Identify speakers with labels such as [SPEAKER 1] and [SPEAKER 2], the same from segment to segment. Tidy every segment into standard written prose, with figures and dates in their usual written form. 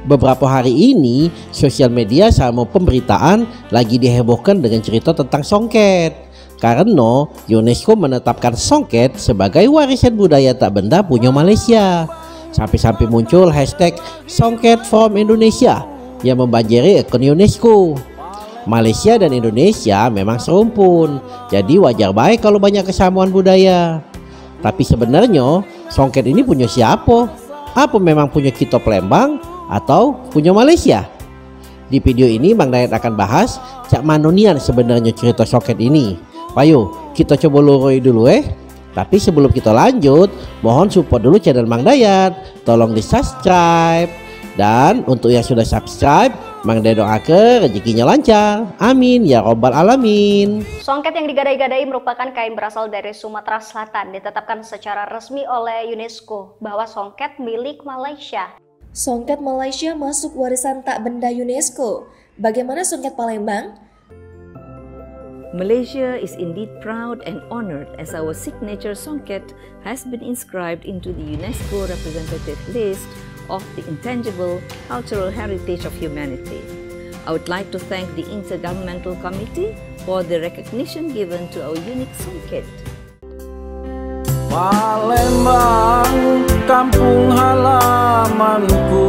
[SPEAKER 1] Beberapa hari ini, sosial media sama pemberitaan lagi dihebohkan dengan cerita tentang songket. Karena UNESCO menetapkan songket sebagai warisan budaya tak benda punya Malaysia. Sampai-sampai muncul hashtag Songket from Indonesia yang membanjiri akun UNESCO. Malaysia dan Indonesia memang serumpun, jadi wajar baik kalau banyak kesamaan budaya. Tapi sebenarnya songket ini punya siapa? Apa memang punya kita Palembang atau punya Malaysia? Di video ini Mang Dayat akan bahas cak manonian sebenarnya cerita songket ini. Ayo kita coba lurui dulu Tapi sebelum kita lanjut, mohon support dulu channel Mang Dayat. Tolong di subscribe. Dan untuk yang sudah subscribe, Mang Dayat doakan rezekinya lancar. Amin ya robbal alamin.
[SPEAKER 2] Songket yang digadai-gadai merupakan kain berasal dari Sumatera Selatan. Ditetapkan secara resmi oleh UNESCO bahwa songket milik Malaysia.
[SPEAKER 3] Songket Malaysia masuk warisan tak benda UNESCO. Bagaimana songket Palembang?
[SPEAKER 4] Malaysia is indeed proud and honored as our signature songket has been inscribed into the UNESCO representative list of the intangible cultural heritage of humanity. I would like to thank the Intergovernmental Committee for the recognition given to our unique songket.
[SPEAKER 5] Palembang, kampung halamanku.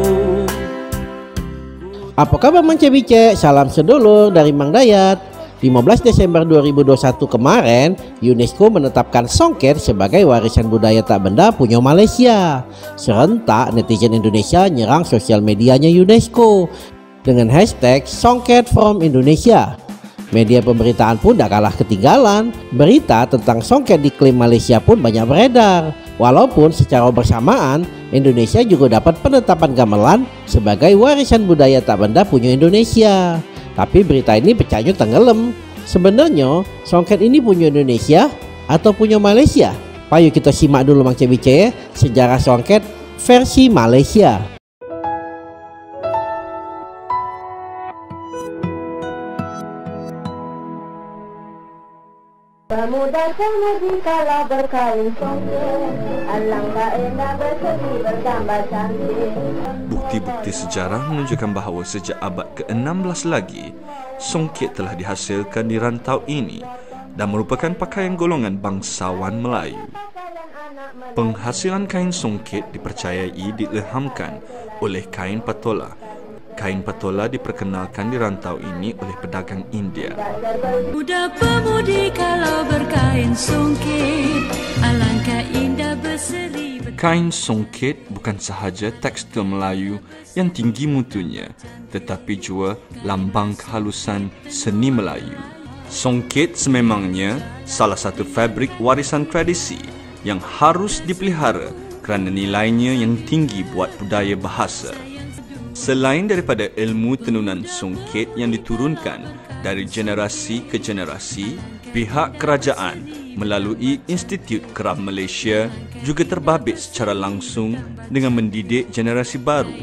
[SPEAKER 1] Apa kabar Mance-Bice? Salam sedulur dari Mang Dayat. 15 Desember 2021 kemarin, UNESCO menetapkan songket sebagai warisan budaya tak benda punya Malaysia. Serentak netizen Indonesia nyerang sosial medianya UNESCO dengan hashtag Songket from Indonesia. Media pemberitaan pun tak kalah ketinggalan. Berita tentang songket diklaim Malaysia pun banyak beredar. Walaupun secara bersamaan Indonesia juga dapat penetapan gamelan sebagai warisan budaya tak benda punya Indonesia. Tapi berita ini pecahnya tenggelam. Sebenarnya songket ini punya Indonesia atau punya Malaysia? Ayo kita simak dulu Mance-Bice sejarah songket versi Malaysia.
[SPEAKER 6] Pemuda-pemudi kalau berkain songket, alangkah indah berseri bergambar cantik.
[SPEAKER 5] Bukti-bukti sejarah menunjukkan bahawa sejak abad ke-16 lagi, songket telah dihasilkan di rantau ini dan merupakan pakaian golongan bangsawan Melayu. Penghasilan kain songket dipercayai diilhamkan oleh kain patola. Kain patola diperkenalkan di rantau ini oleh pedagang India.
[SPEAKER 7] Muda-pemudi kalau berkain songket, alangkah indah berseri.
[SPEAKER 5] Kain songket bukan sahaja tekstil Melayu yang tinggi mutunya, tetapi juga lambang kehalusan seni Melayu. Songket sememangnya salah satu fabrik warisan tradisi yang harus dipelihara kerana nilainya yang tinggi buat budaya bahasa. Selain daripada ilmu tenunan songket yang diturunkan dari generasi ke generasi, pihak kerajaan melalui Institut Keram Malaysia juga terbabit secara langsung dengan mendidik generasi baru.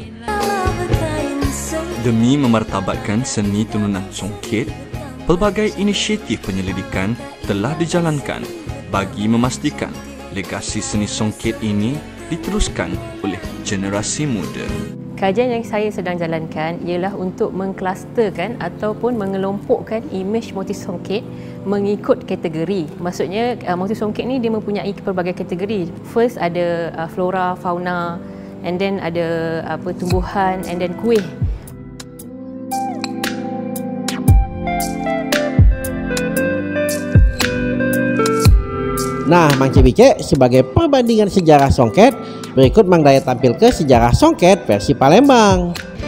[SPEAKER 5] Demi memartabatkan seni tenunan songket, pelbagai inisiatif penyelidikan telah dijalankan bagi memastikan legasi seni songket ini diteruskan oleh generasi muda.
[SPEAKER 8] Kajian yang saya sedang jalankan ialah untuk mengklusterkan ataupun mengelompokkan imej motif songket mengikut kategori. Maksudnya motif songket ni dia mempunyai pelbagai kategori. First ada flora, fauna, and then ada tumbuhan, and then kuih.
[SPEAKER 1] Nah, Mance-Bice, sebagai perbandingan sejarah songket, berikut Mang Dayat tampil ke sejarah songket versi Palembang.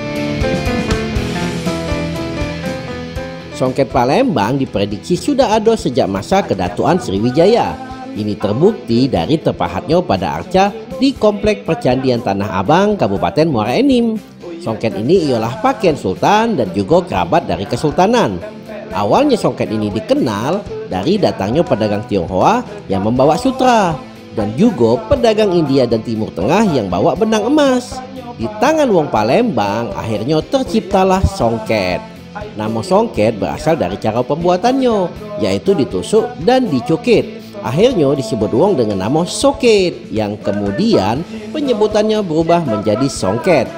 [SPEAKER 1] Songket Palembang diprediksi sudah ada sejak masa Kedatuan Sriwijaya. Ini terbukti dari terpahatnya pada arca di Komplek Percandian Tanah Abang, Kabupaten Muara Enim. Songket ini ialah pakaian sultan dan juga kerabat dari kesultanan. Awalnya songket ini dikenal dari datangnya pedagang Tionghoa yang membawa sutra, dan juga pedagang India dan Timur Tengah yang bawa benang emas. Di tangan wong Palembang akhirnya terciptalah songket. Nama songket berasal dari cara pembuatannya, yaitu ditusuk dan dicukit. Akhirnya disebut wong dengan nama soket, yang kemudian penyebutannya berubah menjadi songket.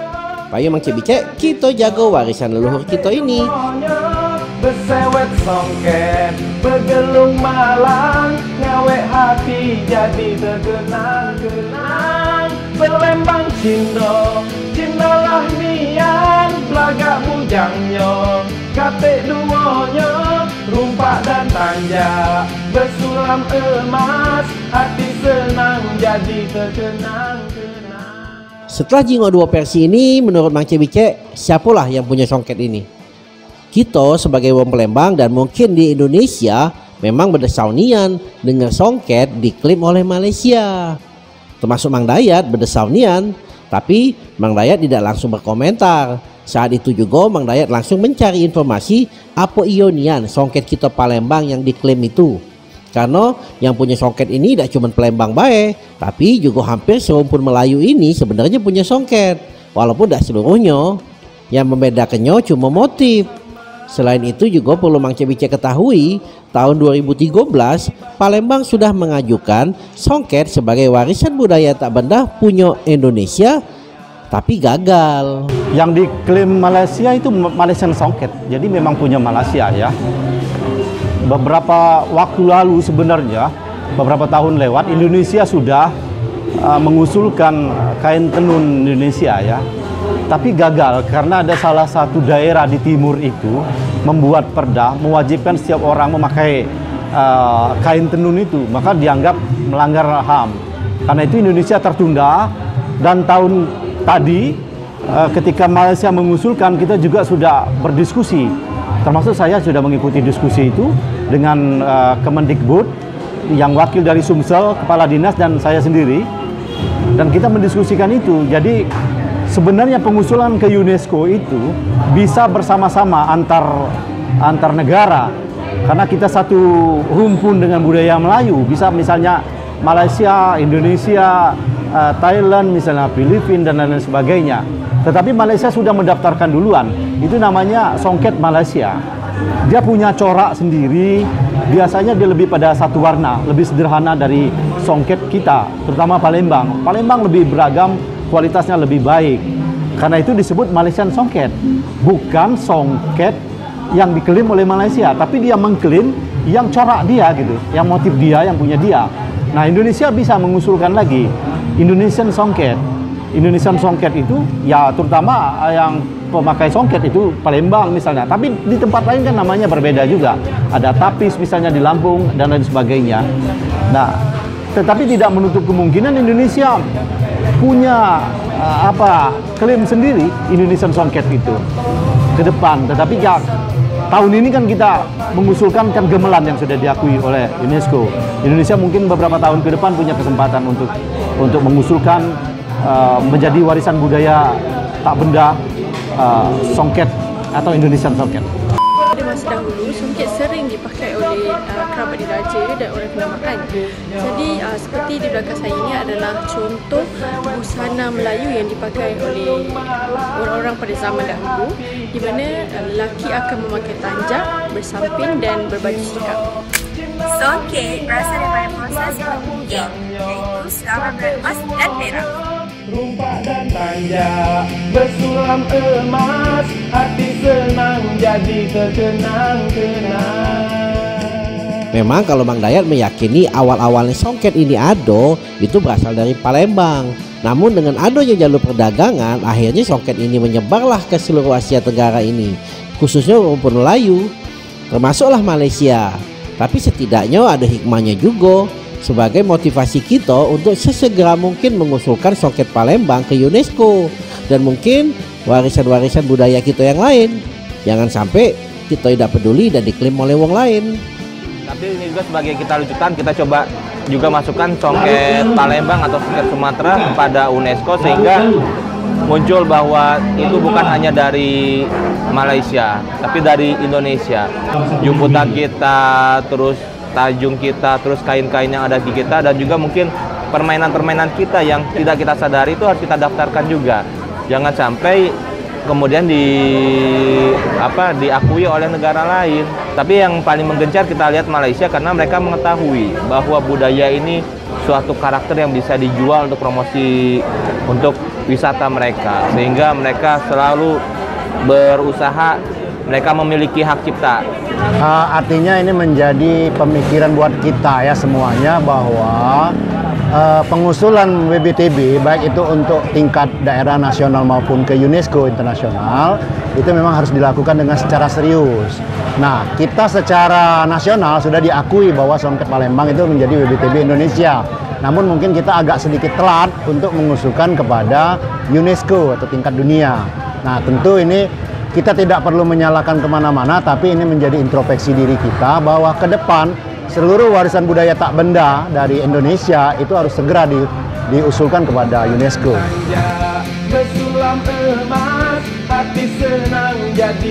[SPEAKER 1] Payo Mang Cebicek, kita jaga warisan leluhur kita ini.
[SPEAKER 9] Bersewet songket, bergelung malang, ngawek hati jadi terkenang-kenang. Berlembang cindo, cindolah nian, belagak bujangnya, katik duonya, rumpak dan tanja, bersulam emas, hati senang jadi terkenang-kenang.
[SPEAKER 1] Setelah jingok dua versi ini, menurut Mang Cebicek, siapalah yang punya songket ini? Kita sebagai wong Palembang dan mungkin di Indonesia memang berdesaunian dengan songket diklaim oleh Malaysia. Termasuk Mang Dayat berdesaunian, tapi Mang Dayat tidak langsung berkomentar. Saat itu juga Mang Dayat langsung mencari informasi apa ionian songket kita Palembang yang diklaim itu. Karena yang punya songket ini tidak cuma Palembang baik, tapi juga hampir serumpun Melayu ini sebenarnya punya songket. Walaupun tidak seluruhnya, yang membedakannya cuma motif. Selain itu juga perlu Mang Cebicek ketahui, tahun 2013 Palembang sudah mengajukan songket sebagai warisan budaya tak benda punya Indonesia, tapi gagal.
[SPEAKER 10] Yang diklaim Malaysia itu Malaysian songket, jadi memang punya Malaysia ya. Beberapa waktu lalu sebenarnya, beberapa tahun lewat, Indonesia sudah mengusulkan kain tenun Indonesia ya. Tapi gagal karena ada salah satu daerah di timur itu membuat perda mewajibkan setiap orang memakai kain tenun itu, maka dianggap melanggar HAM. Karena itu Indonesia tertunda, dan tahun tadi ketika Malaysia mengusulkan, kita juga sudah berdiskusi. Termasuk saya sudah mengikuti diskusi itu dengan Kemendikbud, yang wakil dari Sumsel, kepala dinas, dan saya sendiri. Dan kita mendiskusikan itu. Jadi sebenarnya pengusulan ke UNESCO itu bisa bersama-sama antar negara, karena kita satu rumpun dengan budaya Melayu. Bisa misalnya Malaysia, Indonesia, Thailand, misalnya Filipina, dan lain sebagainya. Tetapi Malaysia sudah mendaftarkan duluan. Itu namanya songket Malaysia. Dia punya corak sendiri. Biasanya dia lebih pada satu warna, lebih sederhana dari songket kita, terutama Palembang. Palembang lebih beragam, kualitasnya lebih baik. Karena itu disebut Malaysian songket. Bukan songket yang diklaim oleh Malaysia, tapi dia mengklaim yang corak dia gitu, yang motif dia, yang punya dia. Nah, Indonesia bisa mengusulkan lagi Indonesian songket. Indonesian songket itu ya terutama yang pemakai songket itu Palembang misalnya. Tapi di tempat lain kan namanya berbeda juga. Ada Tapis misalnya di Lampung dan lain sebagainya. Nah, tetapi tidak menutup kemungkinan Indonesia punya klaim sendiri Indonesian songket itu ke depan. Tetapi ya tahun ini kan kita mengusulkan kan gamelan yang sudah diakui oleh UNESCO. Indonesia mungkin beberapa tahun ke depan punya kesempatan untuk mengusulkan menjadi warisan budaya tak benda songket atau Indonesian songket.
[SPEAKER 11] Pada masa dahulu, songket sering dipakai oleh kerabat diraja dan orang kenamaan. Jadi seperti di belakang saya ini adalah contoh busana Melayu yang dipakai oleh orang-orang pada zaman dahulu, di mana lelaki akan memakai tanjak, bersamping dan berbaju sikap.
[SPEAKER 12] Songket berasal daripada proses mengungkit, iaitu selama bulan emas dan perak.
[SPEAKER 9] Rumpak dan tanja, bersulam emas, hati senang jadi terkenang-kenang.
[SPEAKER 1] Memang kalau Mang Dayat meyakini awal-awalnya songket ini ada, itu berasal dari Palembang. Namun dengan adanya jalur perdagangan, akhirnya songket ini menyebarlah ke seluruh Asia Tenggara ini, khususnya rumpun Melayu, termasuklah Malaysia. Tapi setidaknya ada hikmahnya juga, sebagai motivasi kita untuk sesegera mungkin mengusulkan songket Palembang ke UNESCO dan mungkin warisan-warisan budaya kita yang lain. Jangan sampai kita tidak peduli dan diklaim oleh wong lain.
[SPEAKER 13] Tapi ini juga sebagai kita rujukan, kita coba juga masukkan songket Palembang atau songket Sumatera kepada UNESCO sehingga muncul bahwa itu bukan hanya dari Malaysia, tapi dari Indonesia. Jumputan kita, terus tajung kita, terus kain-kain yang ada di kita, dan juga mungkin permainan-permainan kita yang tidak kita sadari itu harus kita daftarkan juga. Jangan sampai kemudian diakui oleh negara lain. Tapi yang paling menggencar kita lihat Malaysia, karena mereka mengetahui bahwa budaya ini suatu karakter yang bisa dijual untuk promosi untuk wisata mereka, sehingga mereka selalu berusaha, mereka memiliki hak cipta.
[SPEAKER 10] Artinya ini menjadi pemikiran buat kita ya semuanya, bahwa pengusulan WBTB baik itu untuk tingkat daerah nasional maupun ke UNESCO internasional itu memang harus dilakukan dengan secara serius. Nah, kita secara nasional sudah diakui bahwa Songket Palembang itu menjadi WBTB Indonesia. Namun mungkin kita agak sedikit telat untuk mengusulkan kepada UNESCO atau tingkat dunia. Nah, tentu ini kita tidak perlu menyalahkan kemana-mana, tapi ini menjadi introspeksi diri kita bahwa ke depan seluruh warisan budaya tak benda dari Indonesia itu harus segera diusulkan kepada UNESCO.
[SPEAKER 9] Bersulam emas, hati senang jadi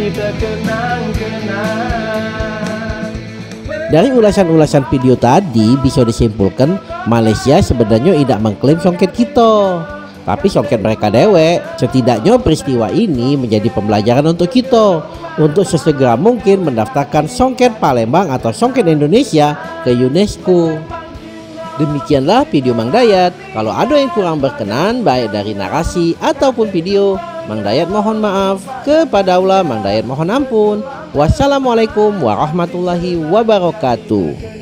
[SPEAKER 9] terkenang-kenang.
[SPEAKER 1] Dari ulasan-ulasan video tadi bisa disimpulkan Malaysia sebenarnya tidak mengklaim songket kita, tapi songket mereka dewek. Setidaknya peristiwa ini menjadi pembelajaran untuk kita untuk sesegera mungkin mendaftarkan Songket Palembang atau Songket Indonesia ke UNESCO. Demikianlah video Mang Dayat. Kalau ada yang kurang berkenan baik dari narasi ataupun video, Mang Dayat mohon maaf. Kepada Allah Mang Dayat mohon ampun. Wassalamualaikum warahmatullahi wabarakatuh.